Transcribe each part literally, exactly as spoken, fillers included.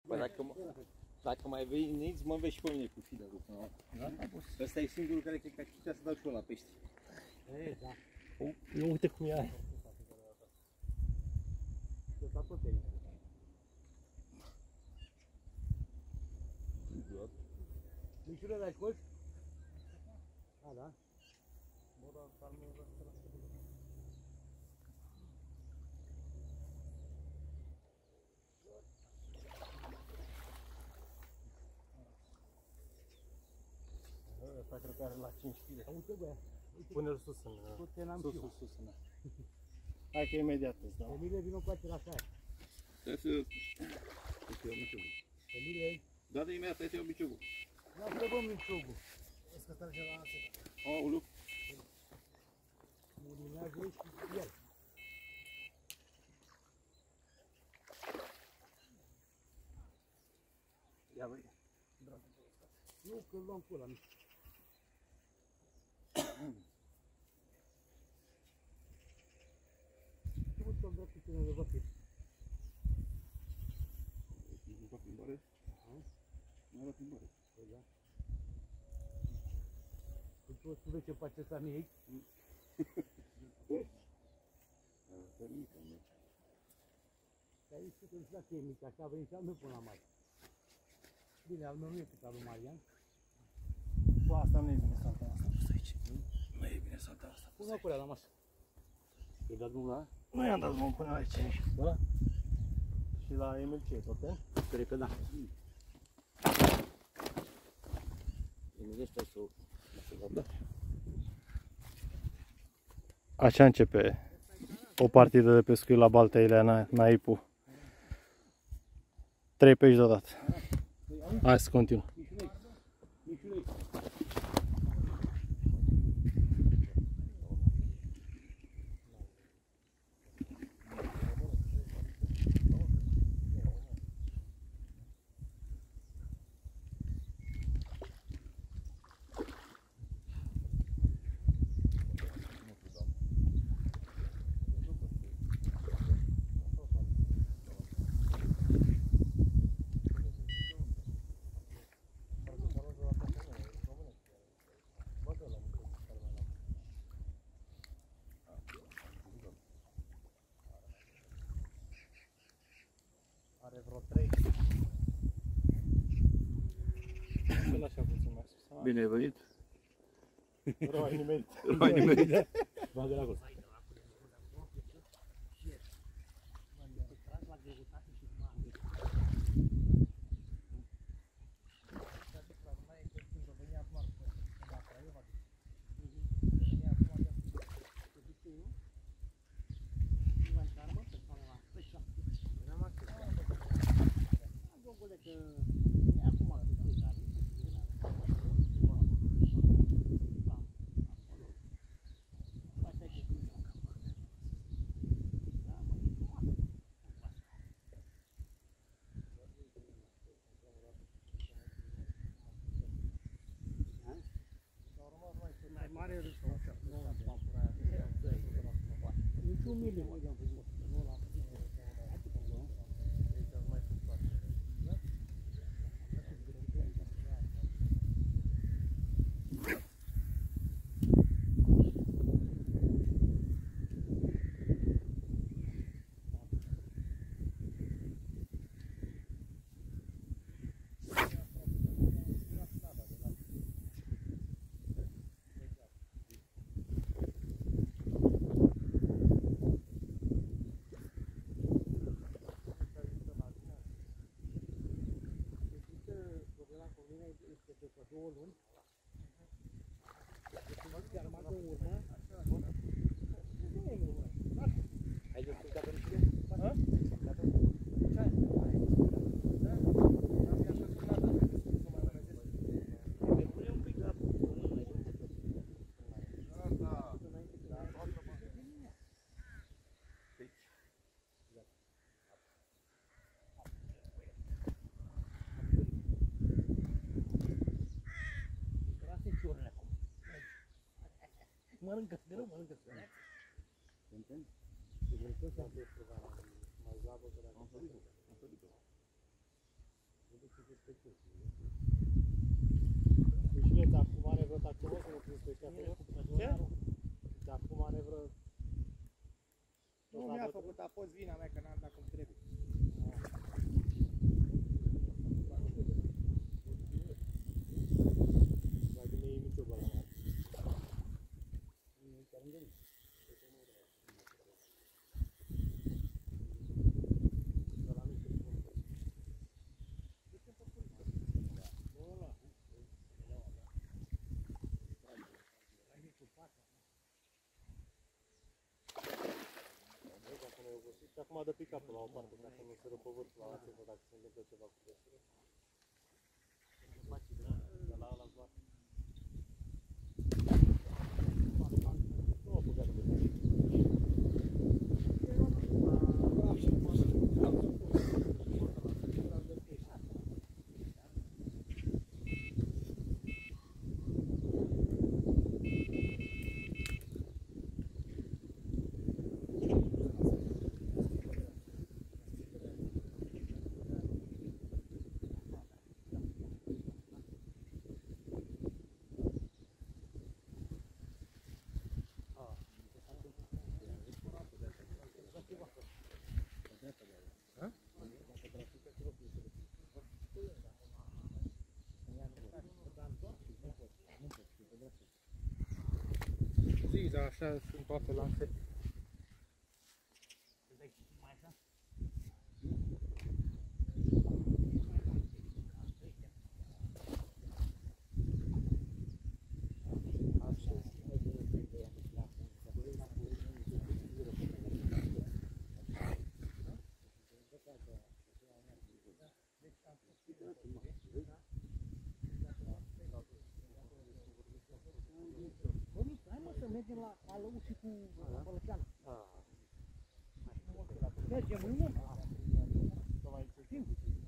Bă, dacă, dacă mai veniți, mă vezi și pe mine cu feederul. Ăsta e singurul care cred că aș putea să dau și eu la pești. E, da. Eu uite cum e aia. Ăsta tot e. Mișule, l-ai scos? A, da? Bă, dar calmul ăsta la scăpă. Ăsta cred că are la cinci kg. Uite, bă. Pune-l sus în... Sus, sus, sus în... Hai că imediat îți dau. Emilie, vină cu acela așa. Trebuie să... Trebuie să iau miciugul. Emilie? Da, de imediat, trebuie să iau miciugul. Lasă-le, bă, miciugul. Vezi că trage la asta. Aoleu. Mulinează și el. Ia, băi. Nu, că-l luam cu ăla mic. Uite-l dracu cine de văfit. Nu fac plimbare? Nu era plimbare. Păi da. Tu poți să vezi ce face ăsta mic? Asta e mică, nu? Aici știu că nu știu dacă e mic, așa vrem și al meu până la mare. Bine, al meu nu e cât al lui Marian. Bă, asta nu e bine salta asta pus aici. Nu e bine salta asta. Pune-o acolo la masă. I-ai dat drumul la? Nu i-am dat drumul până aici. Da? Și la Emil ce e, tot ten? Cred că da. Emil ăsta să o... Da. Așa începe o partidă de pescuit la Baltea Ileana, Naipu. Trei pești deodată. Hai să continuăm. Are vreo trei. Să-l așa puțin mai sus. Bine ai venit? Rău ai nimerit. Rău ai nimerit. Bagă la acolo. Mare râs, așa, nu la papura aia, nici un milim, nu la după două luni. Deci mă chiar mă dă urmă. Ai descurcat în știe? Ha? Ce ai? Da? Am ca așa sunat, am descurcat să mai rămâne. Me pune un pic la până Da, da. Mănâncă-ți greu, mănâncă-ți greu. Înțelegi? Și vrei să am mai slavă de la am făcut-o, am făcut-o. Cine ți-a făcut manevră tactivă să nu prins pe acolo? Ce? Ți-a făcut manevră? Nu mi-a făcut, a fost vina mea că n-am dat cum trebuie. Mai bine e nicio băla mea. Chiar îmi gândesc. Și acum dă pick-up-ul la o parte, ca să nu se rupă vârful la lansă, dacă se întâmplă ceva cu presără. De la ăla zboară. Nu o băgat de bine. Zi, dar așa sunt toate lansete. Mergem la Alău și cu Bălăceanu. Mergem în urmă. Să mai înțelegem.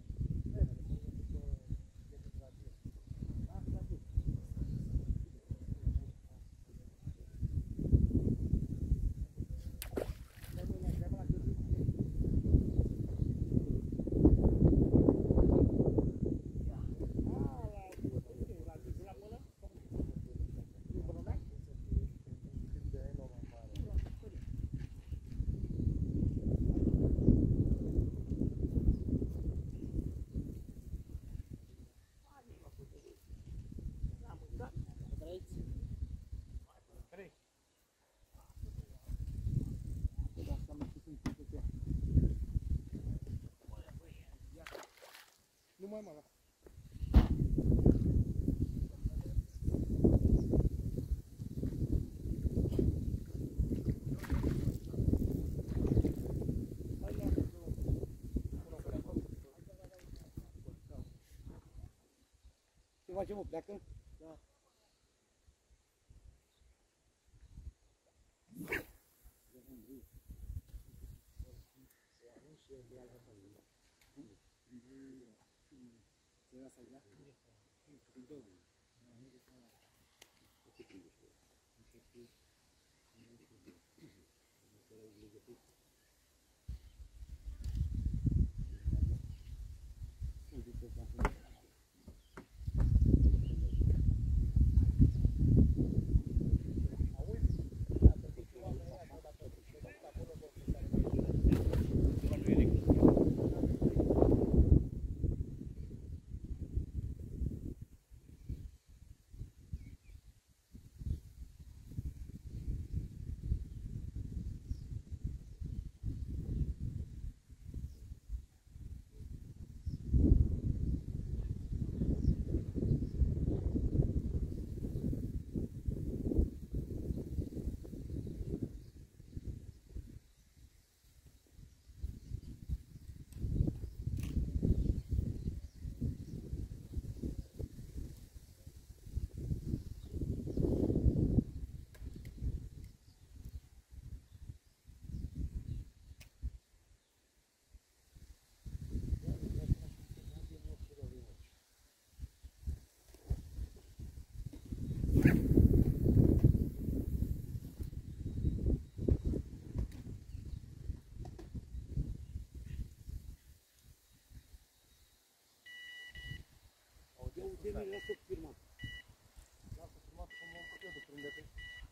Nu mai mă las. Ce facem, mă? Pleacă? Da. de mine lasă firmat. Lasă filmat cum am făcut eu de prin de pe.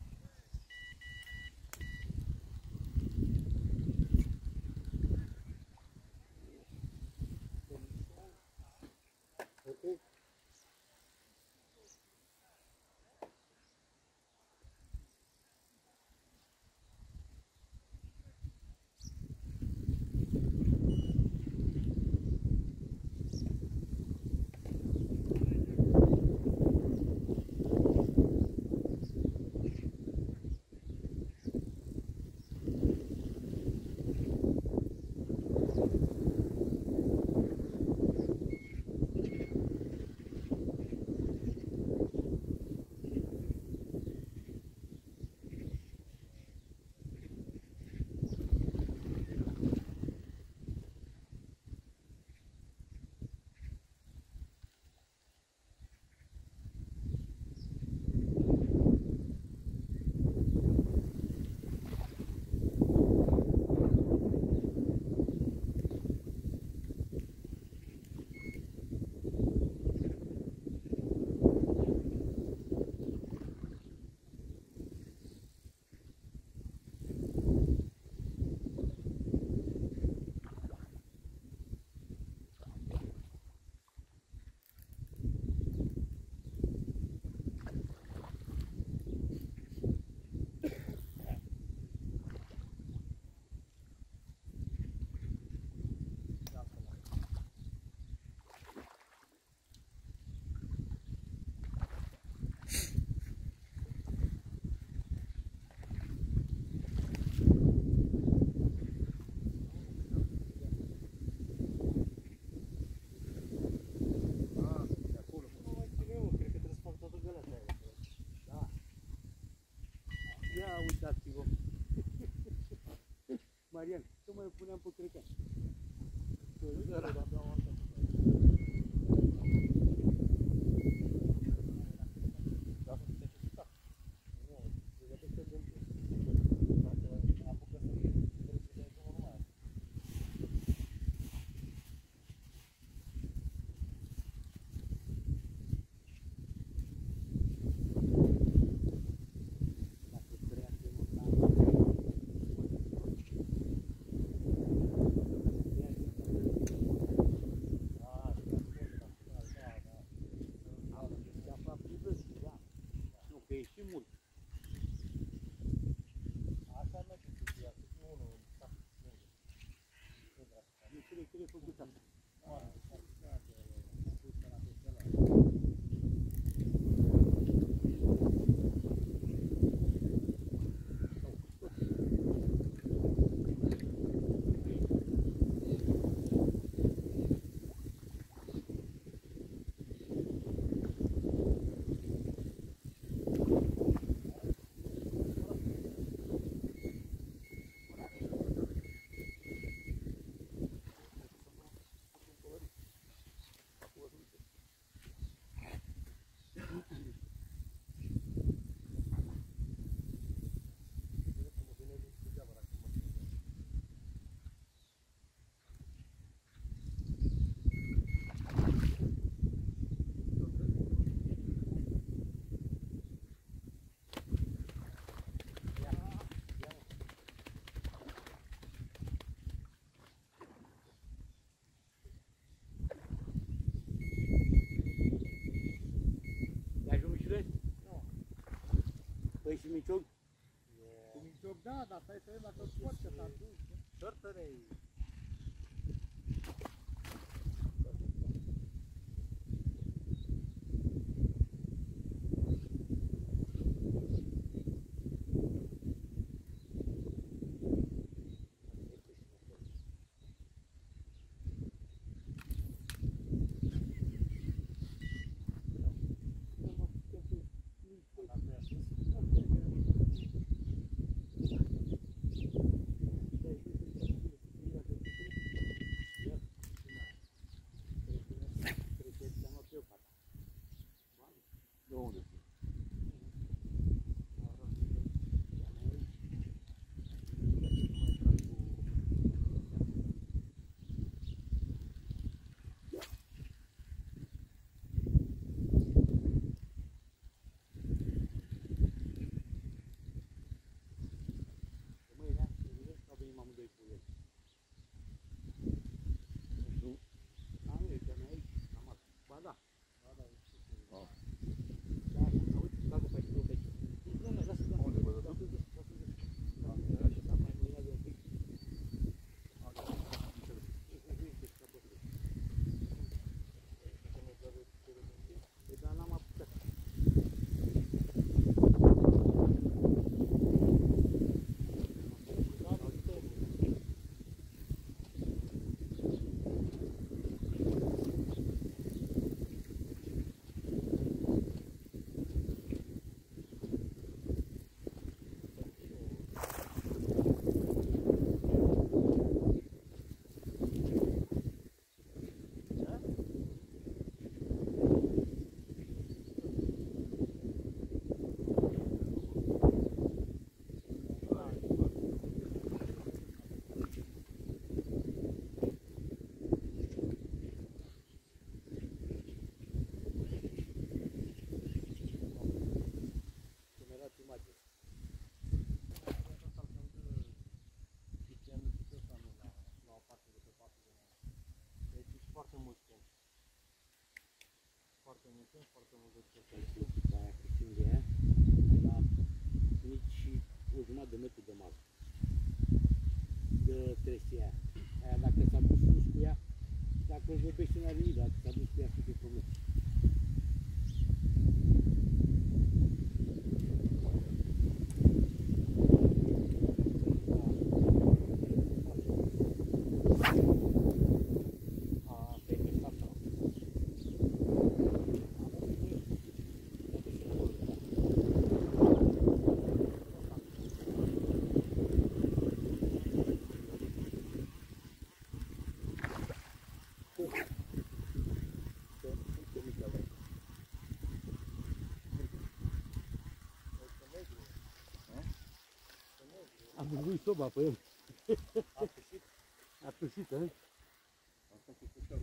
Ok. Uitați-vă. Marian, ce mai puneam pe crecan? Păi și miciog? Cu miciog, da, dar stai să vedem dacă îl scot, că s-a dus. Șortă-ne-i. Aia cât unde e, la nici o jumătate de metru de mal. De tresia aia. Aia dacă s-a dus sus cu ea, dacă îl vorbește n-are nimic, dacă s-a dus cu ea să fie problemă. Am văzut soba pe el. A pășit? A pășit, hă? Asta cu pușorul.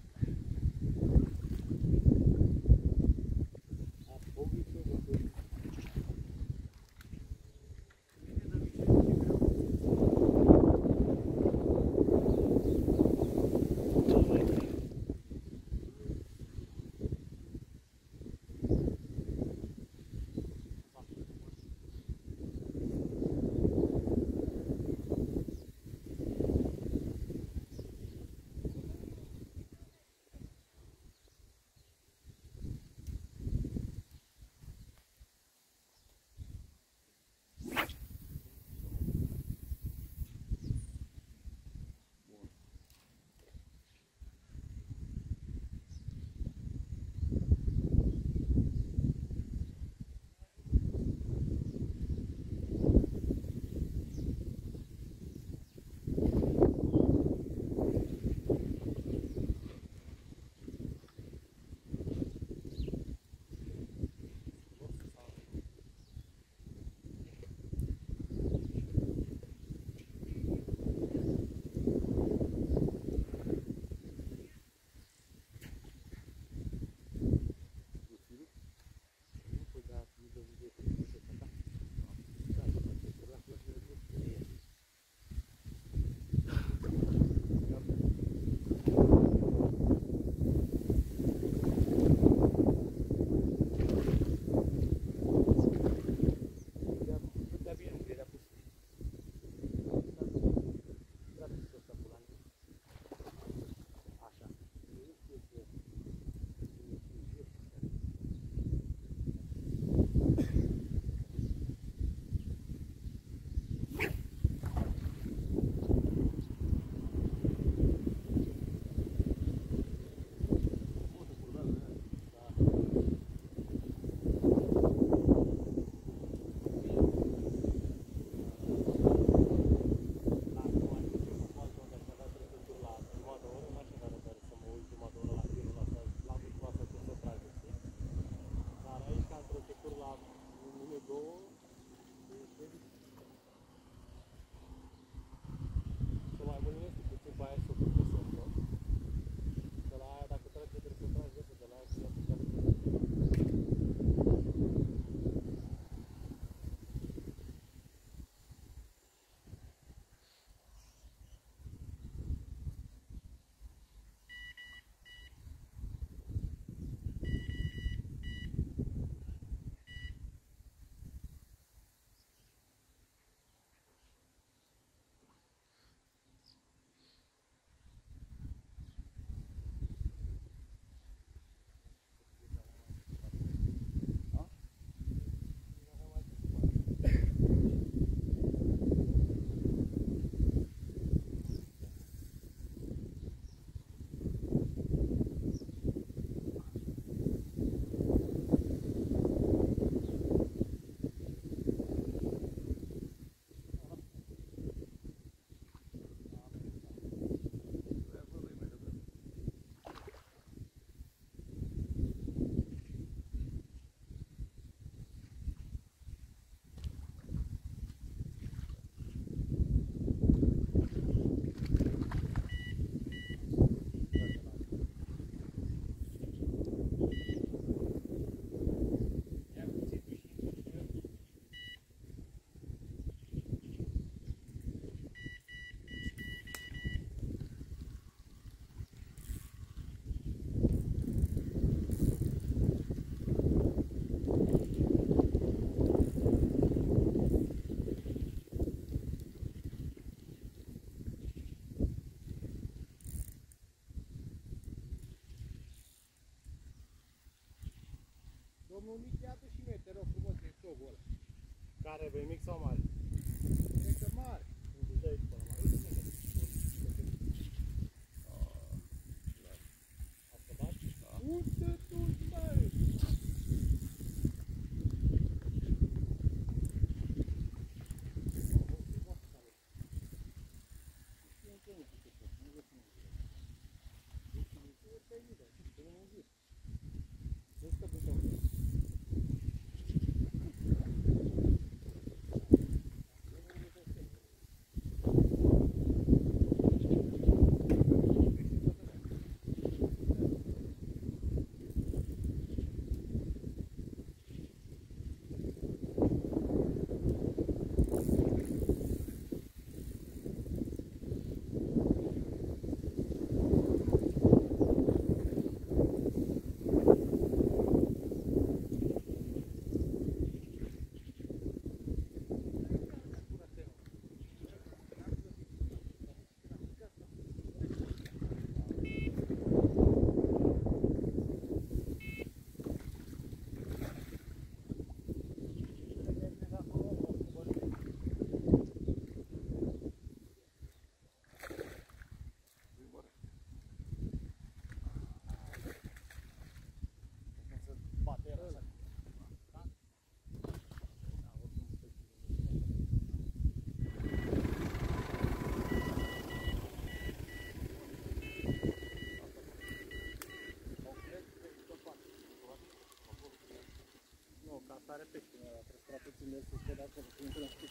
A povit soba pe el. unul mic, ia-tu și mie, te rog frumos, de șovul ăla. Care, vrei mic sau mare? Cred că mare. Îți dă aici până la mare. Uite, asta bați? Unde tu, băi? Are pește, trebuie să trată puțin de sus, de acolo, până până sus.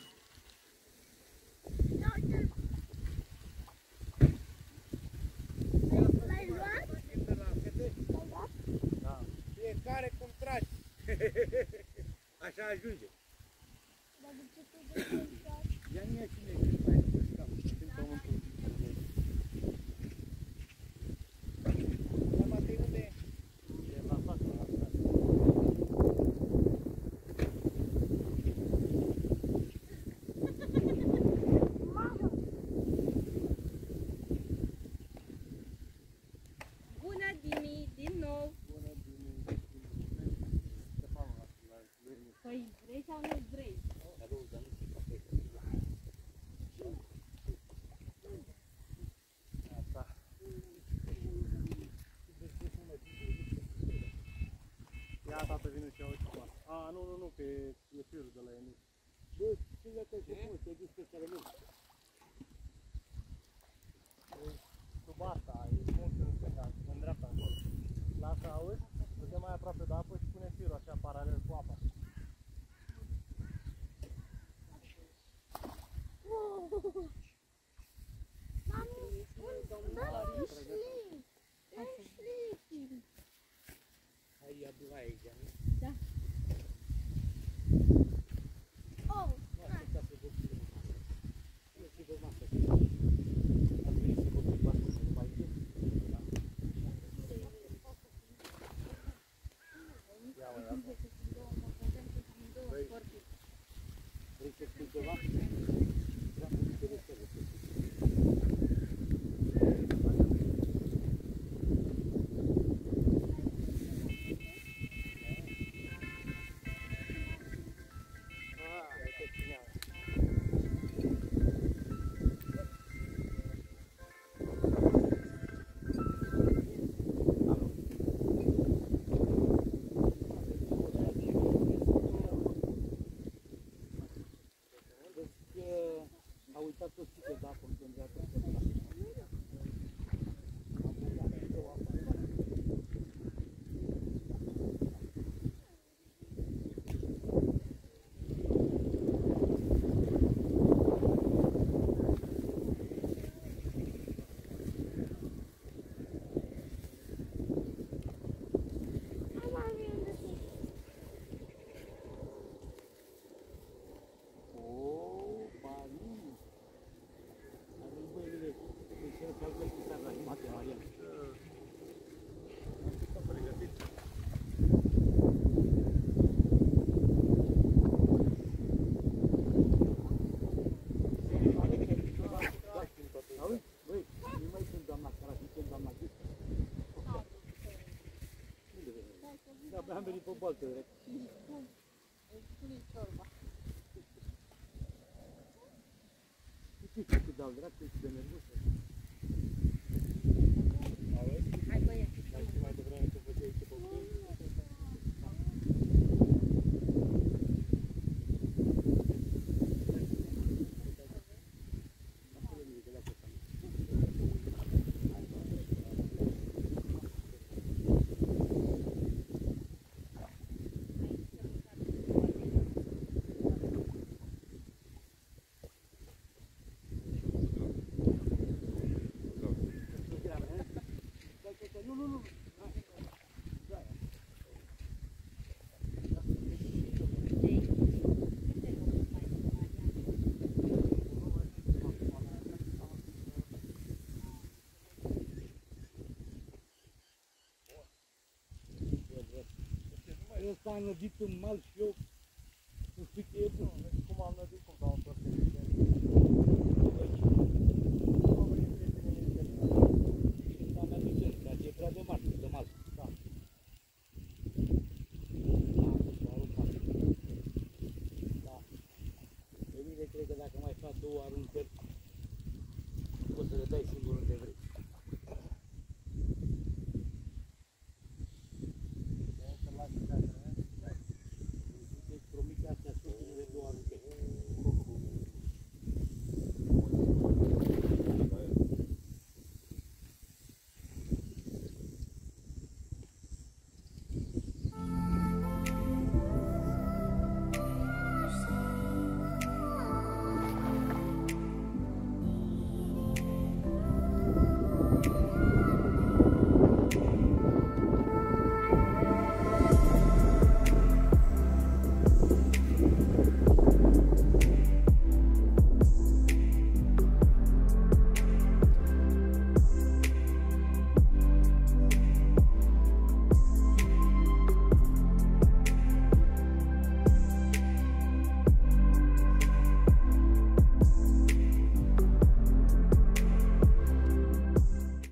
L-ai luat? Da. Fiecare cum tragi. Așa ajunge. Dar de ce tu de ce Ia mie cine e când mai pe scap. Când pământul. Ia Matei, unde e? E la față, la față. Bună, Dimi, din nou! Bună, bine. Păi vrei sau nu vrei? Asta. Ia, tată, vine și ia uite cu asta. A, nu, nu, nu, că e, e firul de la Emil. Bă, ține că se pune, te duci pe cărământ. Sub asta, e mult în stânga, în dreapta, acolo. Lasă, auzi? Du-te mai aproape de apă și pune firul așa, paralel cu apa. Mami, dă-mi un șlic! Dă-mi șlic! Hai, ia du aici, nu? Da. Oh, Nu, așa se vă pune. Nu se vă masă. Ați venit să vă pune masă, să nu mai e? Da. Ia, mă, ia. Vrei să spui ceva? Da, te vezi că vă spui. Abia am venit pe boltă, direct. Îți pune ciorba. Uite cât dau dracu, cât de nervos. Hai băieți. Dar și mai devreme când făceai ce copil. Nu, nu, nu. Ăsta a nădit în mal și eu nu știu că e bun. Cum am nădit, cum dau tot de Ăsta mi-a dus el, dar e prea de mare, de mal.